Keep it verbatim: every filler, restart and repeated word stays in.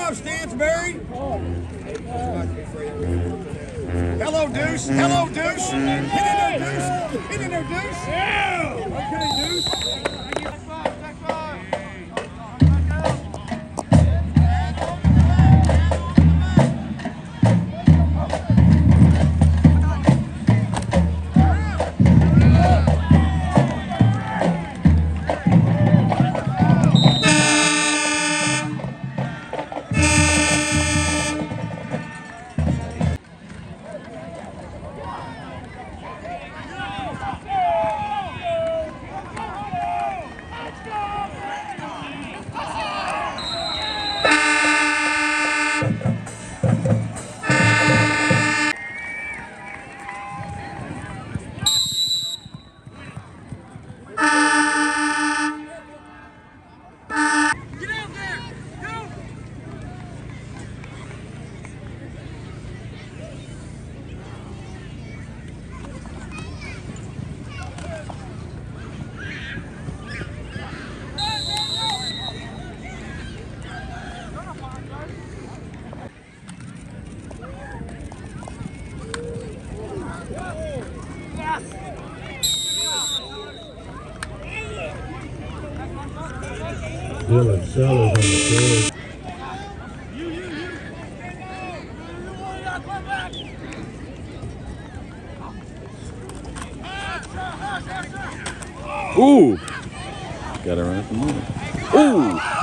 job, Stansberry. Hello, Deuce. Hello, Deuce. Get in there, Deuce. Get in there, Deuce. Yeah. Okay, Deuce. Dylan Sellers on the field. Ooh! Gotta run it from there. Ooh!